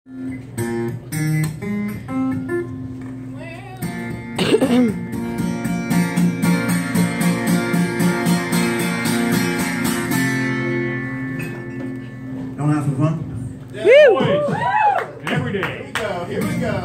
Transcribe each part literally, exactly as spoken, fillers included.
Don't have some fun? Yeah, always. Every day. Here we go. Here we go.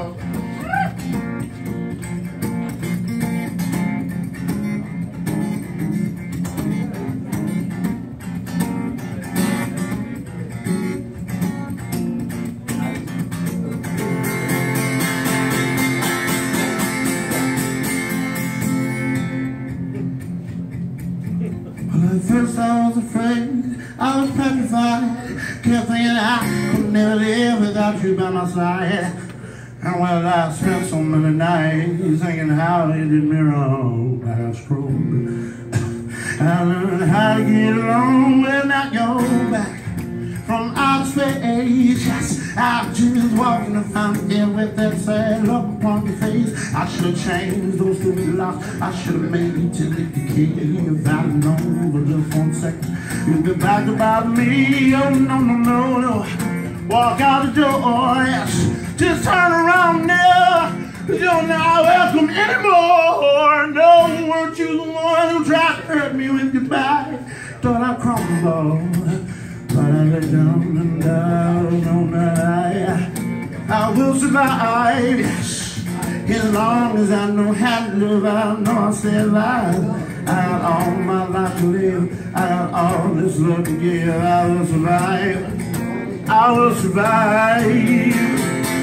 Well, at first I was afraid, I was petrified, kept thinking I could never live without you by my side. And well, I spent so many nights thinking how you did me wrong, I got screwed. I learned how to get along when I go back from outer space. Yes, I just walked in the fountain with that sad look upon your face. I should have changed those stupid locks. I should have made it till it became. If I'd have known for just one second, you'd be back about me. Oh, no, no, no, no. Walk out the door, yes. Just turn around now. You're not welcome anymore. No, weren't you the one who tried to hurt me with goodbye? Thought I crumbled, but I lay down and down on that I, I will survive, yes. As long as I know how to live, I know I'll stay alive. I got all my life to live, I got all this love to give. I will survive, I will survive.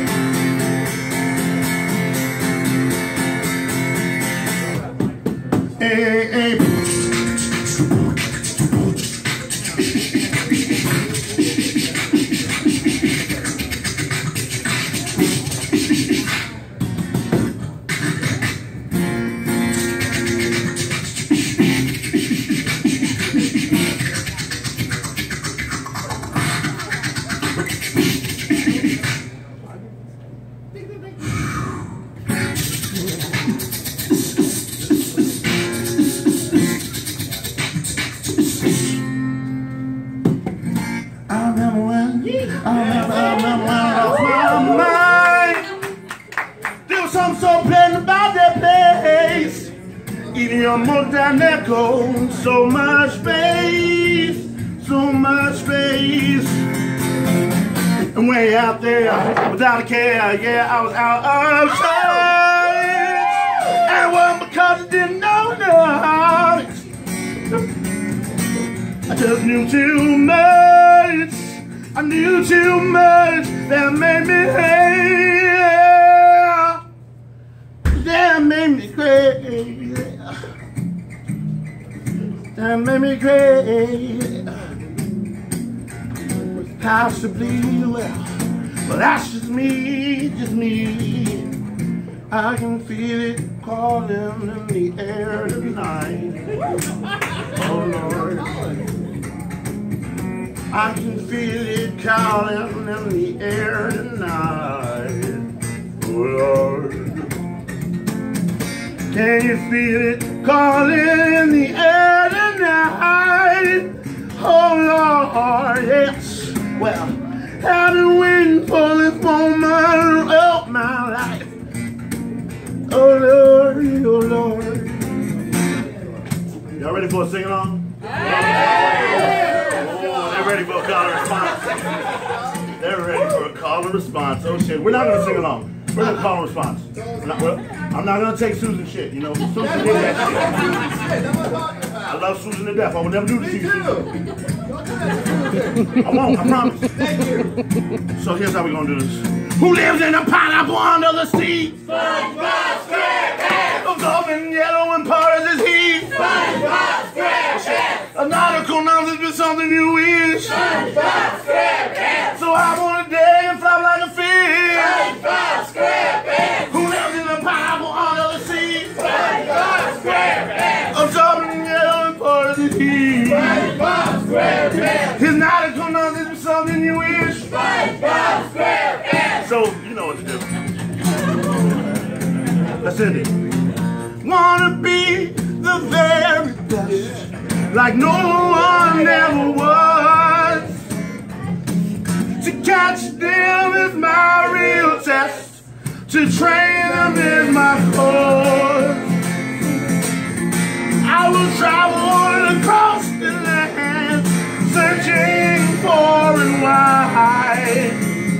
Hey, hey. I remember when, I remember, I remember when I lost my mind. There was something so pleasant about that place. Eating your Montaneco, so much space, so much space. And way out there, without a care, yeah, I was out of sight. And it wasn't because I didn't know nothing. I just knew too much. I knew too much that made me hate. That made me crazy. That made me crazy. Possibly, well, well, that's just me, just me. I can feel it calling in the air tonight. Oh Lord. I can feel it calling in the air tonight. Oh Lord. Can you feel it calling in the air tonight? Oh Lord, yes. Well, I've been waiting for this moment of my life. Oh Lord, oh Lord. Y'all ready for a sing-along? They're ready for a call and response. They're ready for a call and response. Oh shit, we're not gonna sing along. We're gonna call and response. We're not, we're, I'm not gonna take Susan shit, you know. Susan did that shit. I love Susan to death. I will never do this to you, Susan. I won't, I promise. Thank you. So here's how we're gonna do this. Who lives in a pineapple under the sea? SpongeBob SquarePants. Who's open yellow and part of his heat? SpongeBob SquarePants. A nautical nonsense is something you wish. SpongeBob SquarePants. So I want a day and fly like a fish. SpongeBob SquarePants. Who lives in a pineapple under the sea? SpongeBob SquarePants. Who's open yellow and part of his heat? SpongeBob SquarePants. His nautical nonsense is something you wish. SpongeBob SquarePants. So, you know what to do. Let's end it. Wanna be the very best, like no one ever was. To catch them is my to train them in my cause. I will travel across the land, searching far and wide.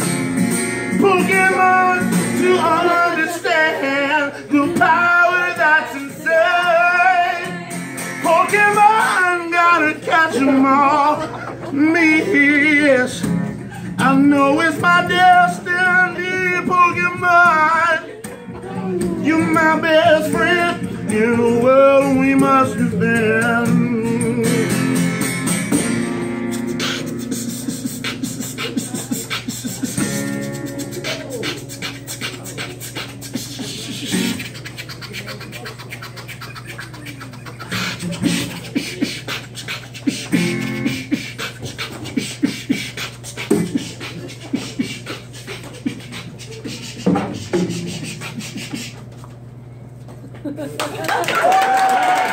Pokemon to understand the power that's inside. Pokemon, gotta catch them all. Me, yes, I know it's my destiny. Pokemon, you're my best friend in the world we must defend. Ha ha ha!